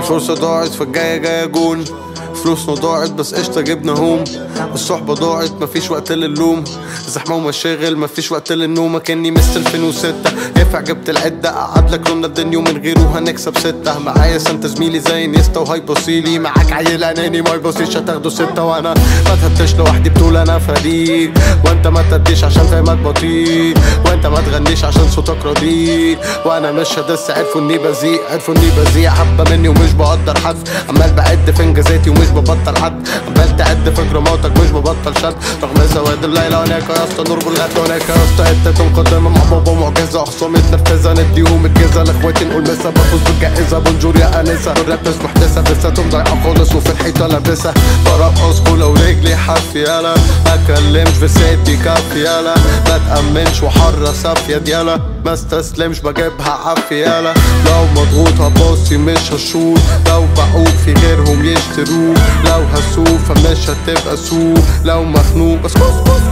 فرصة ضاعت فالجاية جاية جون، فلوسنا ضاعت بس قشطة جبنا هوم. الصحبة ضاعت مفيش وقت للوم، زحمة ومشاغل مفيش وقت للنوم. كأني مست 2006 ينفع جبت العدة أقعد لك لون الدنيا ومن غيره هنكسب 6. معايا سانتا زميلي زي نيستا وهيبصيلي، معاك عيل أناني ما يبصيش هتاخده 6. وأنا ما تهتش لوحدي بطول أنا فريق، وأنت ما تديش عشان فاهمك بطيء، وأنت ما تغنيش عشان صوتك رديء. وأنا مش هدس عرفوا إني بذيء، عرفوا إني بذيء حبة مني ومش بقدر حد. عمال بعد في إنجازاتي ومش ببطل حد، عمال تعد في جراماتك مش ببطل شد. رغم سواد الليلة هناك يا اسطى نور بالغد، هناك يا اسطى حتة مقدمة مع بابا معجزة. أخصام متنرفزة نديهم الجزة لاخواتي نقول مسا بفوز بالجائزة. بونجور يا أنسة الراب مش محدثة لساتهم ضايعة خالص وفي الحيطة لابسة. برقص كولا ورجلي حافي يالا، مكلمش في سيتي كافي يالا، ما تأمنش وحرة صافية ديالا، ما استسلمش بجيبها عافية يالا. لو مضغوط هباصي مش هشوط، لو بعوق في غيرهم يشتروه، لو هسوق فمش هتبقى سوق، لو مخنوق بس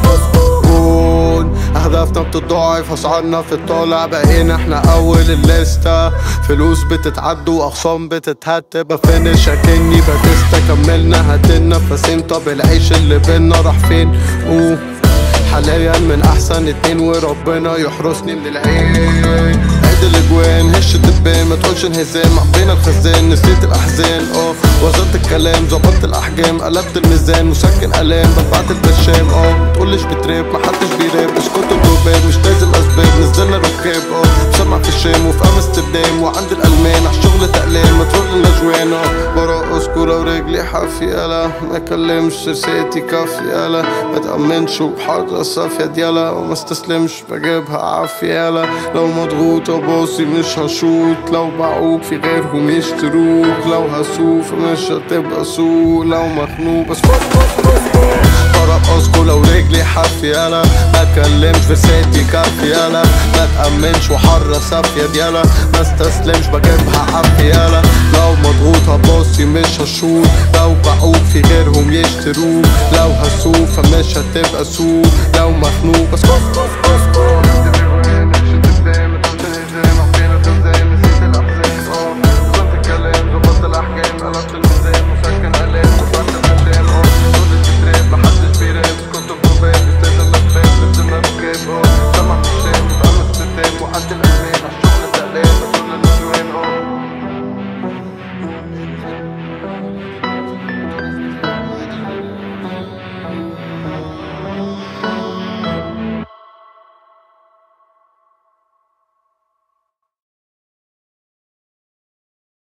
اهدافنا بتتضاعف، اسعارنا في الطالع، بقينا احنا اول الليسته. فلوس بتتعد واخصام بتتهت، بفنش اكني باتيستا. كملنا هتنفسين طب العيش اللي بينا راح فين؟ حاليا من احسن اتنين وربنا يحرسني من العين. عيد الاجوان هش الدبان ما تقولش انهزام، عبينا الخزان نسيت الاحزان. وزنت الكلام ظبطت الاحجام، قلبت الميزان مسكن الام دفعت البشام. متقولش بتراب محدش بيراب، اسكتوا الدوبات مش لازم اسباب. نزلنا ركاب مسمع في الشام وفي امستردام، وعند الالمان عالشغل تقلام مترول النجوان. برقص كورة ورجلي حافي يالا، ما كلمش سيتي كافي يالا، ما تأمنش وبحرة صافية ديالا، وما استسلمش بجيبها عافية يالا. لو مضغوط باصي مش هشوط، لو بعوق في غيرهم يشتروك، لو هسوق فمش هتبقى سوق، لو مخنوق بس برقص كولا ورجلي حافي يالا، ما كلمش في سيتي كافي يالا، ما تأمنش وحرة صافية ديالا، ما استسلمش بجيبها عافية يالا. لو مضغوط هباصي مش هشوط، لو بعوق في غيرهم يشتروك، لو هسوق فمش هتبقى سوق، لو مخنوق بس